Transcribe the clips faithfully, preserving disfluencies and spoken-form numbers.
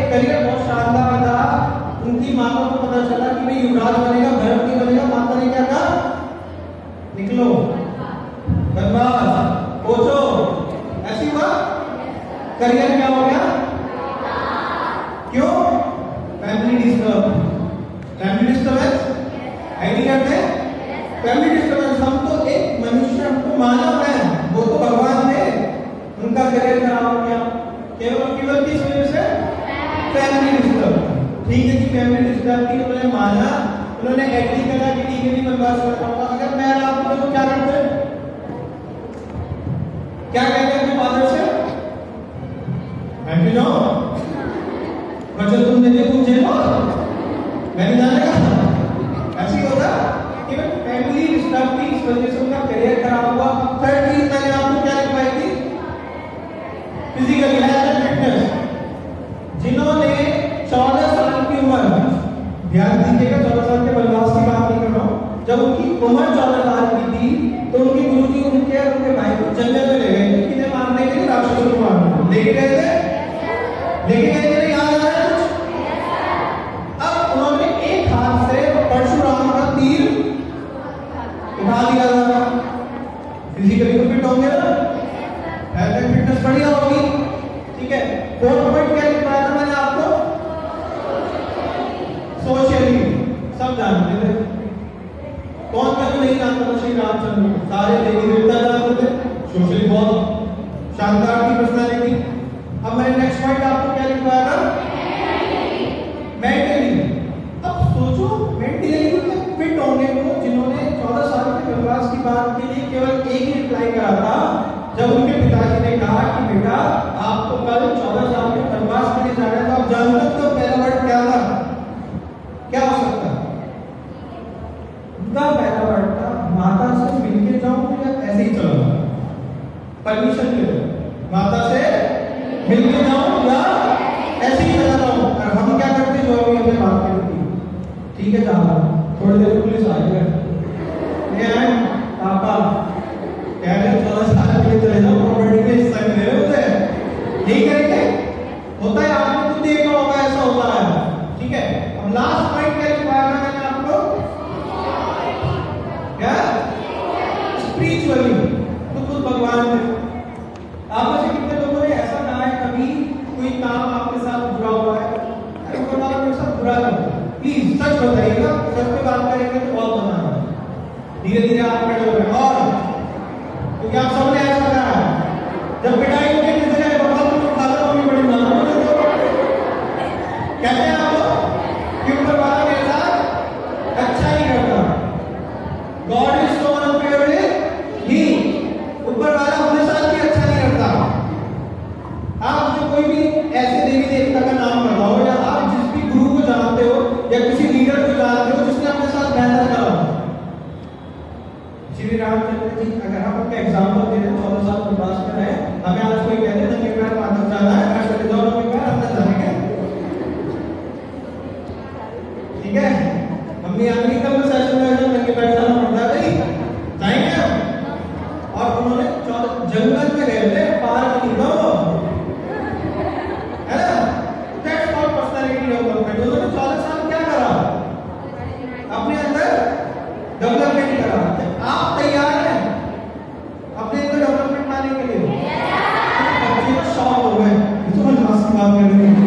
Career बहुत शानदार था। उनकी माता को पता चला कि भाई युवराज बनेगा, भरत नहीं बनेगा। माता ने क्या कहा, निकलो बनवास, पहुंचो। ऐसी हुआ, करियर क्या हो गया, क्यों, फैमिली डिस्टर्ब। फैमिली डिस्टर्बेंस आईडी करते हैं, फैमिली डिस्टर्बेंस। हम तो एक मनुष्य, हमको मानव है, वो तो भगवान थे, उनका करियर खराब हो गया केवल केवल किस वजह से, फैमिली डिस्टर्ब। ठीक है कि फैमिली डिस्टर्ब की उन्होंने माना, उन्होंने एग्री करा कि ठीक है नहीं बनवास करना होगा। अगर मैं आपको तो क्या करते, क्या कहते हैं अपने फादर से, मैं जाओ बच्चे तुम दे तुम जेलो मैं नहीं जानेगा। ऐसी होता कि फैमिली डिस्टर्ब की इस वजह से उनका करियर खराब हुआ। थर्ड चीज मैंने आपको क्या लिखवाई थी, फिजिकल हेल्थ एंड फिटनेस। जिन्होंने चौदह साल की उम्र, ध्यान दीजिएगा चौदह साल के वनवास की बात नहीं कर रहा हूं, जब उनकी उम्र चौदह साल की थी तो उनके गुरुजी उनके और उनके भाई को जंगल में ले गए थे, किन्हें मारने के लिए, राक्षसों को मारने लेके गए थे, लेके गए थे, याद आ रहा है कुछ। अब उन्होंने एक हाथ से परशुराम का तीर उठा दिया था। फिजिकली तो फिट होंगे ना, हेल्थ एंड फिटनेस बढ़िया होगी, ठीक है। फोर्थ पॉइंट क्या लिखवाया था मैंने आपको, सोशली सब जानते थे। कौन का जो नहीं जानता था श्री रामचंद्र को, सारे देवी देवता जानते थे, सोशली बहुत शानदार की पर्सनालिटी। अब मैंने नेक्स्ट पॉइंट आपको क्या लिखवाया था, मेंटली। अब सोचो मेंटली फिट होंगे वो जिन्होंने चौदह साल के वनवास की बात के लिए केवल एक ही रिप्लाई करा था, जब उनके पिताजी ने कहा कि बेटा आपको कल चौदह साल के वनवास के लिए जाना है। तो आप जानते हो तो पहला वर्ड क्या था, क्या हो सकता, उनका पहला वर्ड था माता से मिलके जाऊं या ऐसे ही चलो, परमिशन ले लो, माता से मिलके जाऊं या ऐसे ही चला जाऊं। और हम क्या करते जो अभी हमने बात करी थी, ठीक है जाओ, थोड़ी देर पुलिस आ जाएगा, पापा कह रहे चौदह साल के लिए चले जाओ, प्रॉपर्टी में हिस्सा मिले मुझे, नहीं करेंगे। होता है, आपने खुद देखा होगा ऐसा होता है, ठीक है। अब लास्ट पॉइंट क्या लिखवाया था मैंने आपको, क्या, स्पिरिचुअली तो खुद भगवान थे। आप में से कितने लोगों ने ऐसा कहा है कभी कोई काम आपके साथ बुरा हुआ है, अरे वो काम मेरे साथ बुरा करता, प्लीज सच बताइएगा, सच पे बात करेंगे तो बहुत मजा आएगा। धीरे धीरे आप खड़े हो गए, और क्योंकि आप सबने ऐसा कहा है, जब पिटाई होगी किसी जगह बहुत कुछ उठा लो, भी बड़ी मालूम है तो कहते हैं आप कि ऊपर वाला मेरे साथ अच्छा ही करता, गॉड इज सो अनफेयर ही, ऊपर वाला अपने साथ भी अच्छा नहीं करता। आप जो कोई भी ऐसे देवी देवता का नाम बताओ, या आप जिस भी गुरु को जानते हो या किसी लीडर को जानते हो जिसने अपने साथ बेहतर करा, श्री रामचंद्र जी अगर हम उनका एग्जाम्पल दे रहे हैं, चौदह साल वनवास में रहे, हमें आज कोई कहते हैं नंगे पैर माधव जाना है, मैं चले जाओ नंगे पैर, हम ना जाएंगे, ठीक है। मम्मी अमेरिका में सेशन में नंगे पैर जाना पड़ता है भाई, जाएंगे हम। और उन्होंने जंगल में गए थे, पार्क नहीं था वो, है ना, दैट्स कॉल्ड पर्सनालिटी डेवलपमेंट। उन्होंने चौदह साल क्या करा, अपने अंदर डेवलपमेंट करा। आप तैयार हैं अपने अंदर डेवलपमेंट लाने के लिए? बच्चे शॉक हो गए, तो मैं लास्ट की बात कर रही हूँ,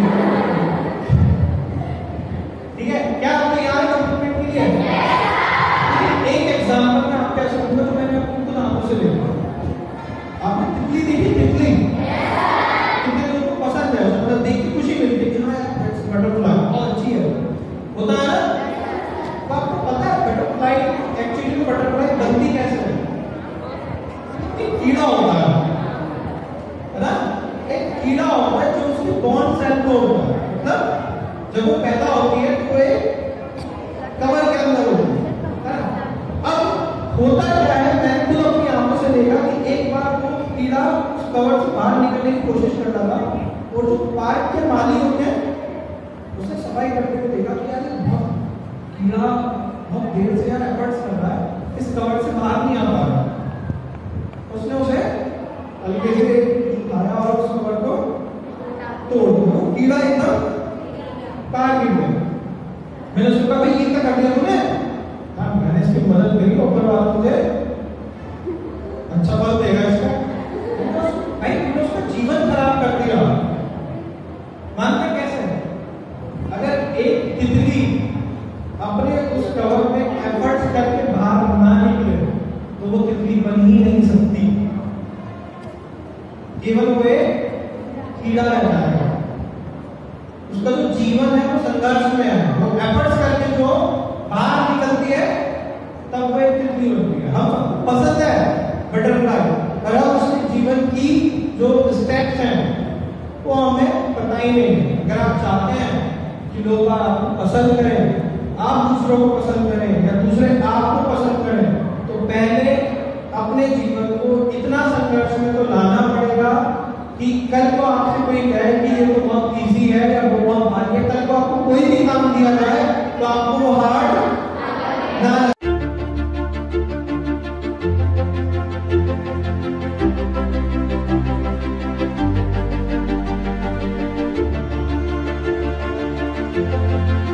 ठीक है। क्या आप तैयार हैं डेवलपमेंट के लिए? एक एग्जांपल में आपको ऐसा दूंगा जो मैंने आपको आंखों से देखा। आपने तितली देखी, तितली कितने लोगों को पसंद है, मतलब देख के खुशी मिलती है, बटरफ्लाई बहुत अच्छी है, होता है ना। तो आपको पता है बटरफ्लाई एक्चुअली में बटरफ्लाई बनती कैसे है, एक कीड़ा होता है, है ना, एक कीड़ा होता है जो उसके बॉन्ड सेल को होता है, मतलब जब वो पैदा होती है तो एक कवर के अंदर होती है। अब होता क्या है, मैंने खुद अपनी आंखों से देखा कि एक बार वो कीड़ा उस कवर से बाहर निकलने की कोशिश कर रहा था, और जो पार्क के माली होते हैं उसने सफाई करते हुए देखा कि यार कीड़ा बहुत देर से यार एफर्ट्स कर रहा है, इस कवर से बाहर नहीं आ पा रहा। उसने उसे हल्के से उठाया और उस कवर को तोड़ दिया, कीड़ा एकदम मैंने उसको कहा भाई ये क्या कर दिया तूने? कहा मैंने इसकी मदद करी, ऊपर वाला मुझे अच्छा फल देगा इसका। भाई तुमने उसका जीवन खराब कर दिया। मानते कैसे? अगर एक तितली अपने उस कवर में एफर्ट्स करके बाहर ना निकले तो वो तितली बन ही नहीं सकती, केवल वो एक कीड़ा रह जाएगा। उसका जो जीवन है वो संघर्ष में है, वो एफर्ट्स करके जो बाहर निकलती है तब वो एक तितली होती है। हम पसंद है बटरफ्लाई, पर हम उसके जीवन की जो स्टेप्स हैं वो हमें पता ही नहीं। अगर आप चाहते हैं कि लोग आपको पसंद करें, आप दूसरों को पसंद करें या दूसरे आपको पसंद करें, तो पहले अपने जीवन को इतना संघर्ष में तो लाना पड़ेगा कि कल को आपसे कोई कहे कि ये तो बहुत इजी है या वो बहुत हार्ड है, कल को आपको कोई भी काम दिया जाए तो आपको वो हार्ड ना लगे। Thank you.